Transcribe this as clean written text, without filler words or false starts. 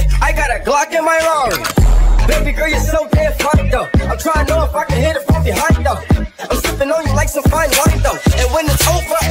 I got a Glock in my Rari. Baby girl, you're so damn fine though. I'm trying to know if I can hit it from behind though. I'm sipping on you like some fine wine though. And when it's over,